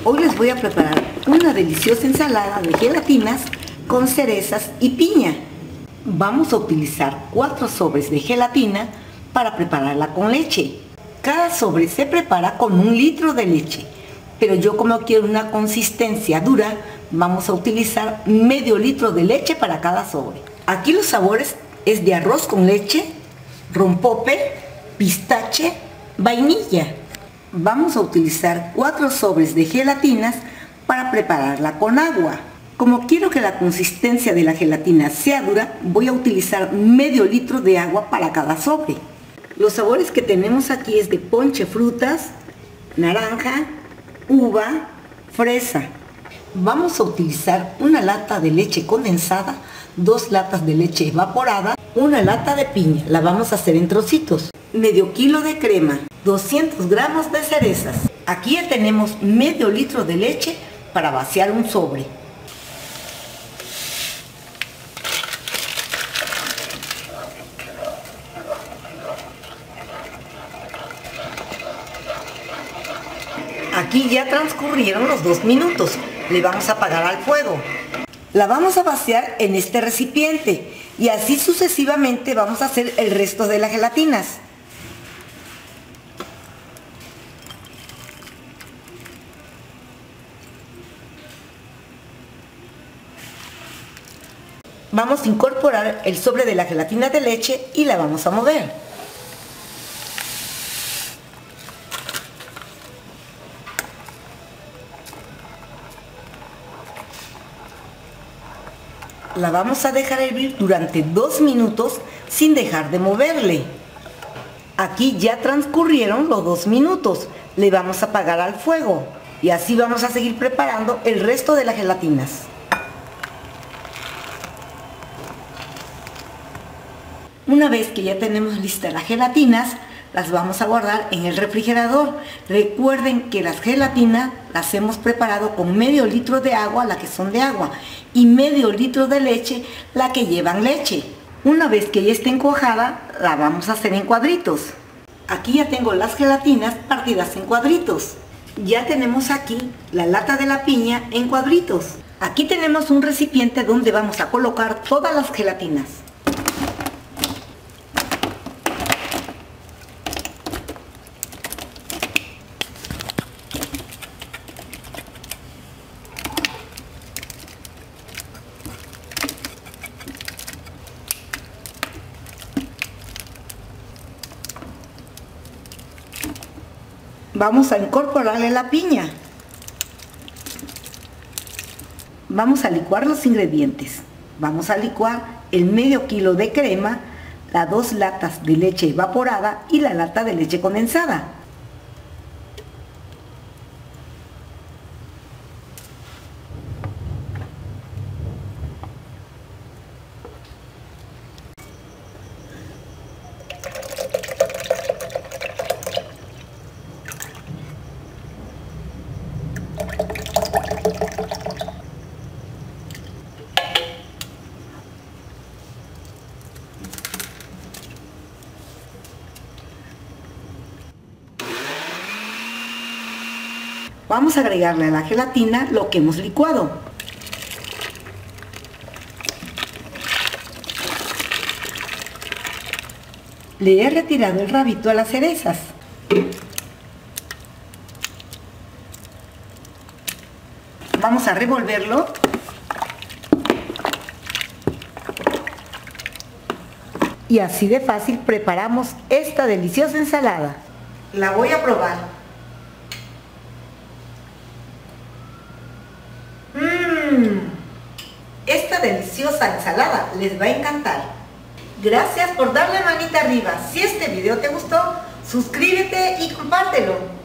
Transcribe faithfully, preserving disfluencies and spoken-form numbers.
Hoy les voy a preparar una deliciosa ensalada de gelatinas con cerezas y piña. Vamos a utilizar cuatro sobres de gelatina para prepararla con leche. Cada sobre se prepara con un litro de leche, pero yo como quiero una consistencia dura, vamos a utilizar medio litro de leche para cada sobre. Aquí los sabores es de arroz con leche, rompope, pistache, vainilla. Vamos a utilizar cuatro sobres de gelatinas para prepararla con agua. Como quiero que la consistencia de la gelatina sea dura, voy a utilizar medio litro de agua para cada sobre. Los sabores que tenemos aquí es de ponche frutas, naranja, uva, fresa. Vamos a utilizar una lata de leche condensada, dos latas de leche evaporada, una lata de piña, la vamos a hacer en trocitos, medio kilo de crema, doscientos gramos de cerezas. Aquí ya tenemos medio litro de leche para vaciar un sobre. Aquí ya transcurrieron los dos minutos, le vamos a apagar al fuego. La vamos a vaciar en este recipiente y así sucesivamente vamos a hacer el resto de las gelatinas. Vamos a incorporar el sobre de la gelatina de leche y la vamos a mover. La vamos a dejar hervir durante dos minutos sin dejar de moverle. Aquí ya transcurrieron los dos minutos. Le vamos a apagar al fuego y así vamos a seguir preparando el resto de las gelatinas. Una vez que ya tenemos listas las gelatinas, las vamos a guardar en el refrigerador. Recuerden que las gelatinas las hemos preparado con medio litro de agua, la que son de agua, y medio litro de leche, la que llevan leche. Una vez que ya esté cuajada, la vamos a hacer en cuadritos. Aquí ya tengo las gelatinas partidas en cuadritos. Ya tenemos aquí la lata de la piña en cuadritos. Aquí tenemos un recipiente donde vamos a colocar todas las gelatinas. Vamos a incorporarle la piña. Vamos a licuar los ingredientes. Vamos a licuar el medio kilo de crema, las dos latas de leche evaporada y la lata de leche condensada. Vamos a agregarle a la gelatina lo que hemos licuado. Le he retirado el rabito a las cerezas. Vamos a revolverlo. Y así de fácil preparamos esta deliciosa ensalada. La voy a probar. Esta deliciosa ensalada les va a encantar. Gracias por darle manita arriba. Si este video te gustó, suscríbete y compártelo.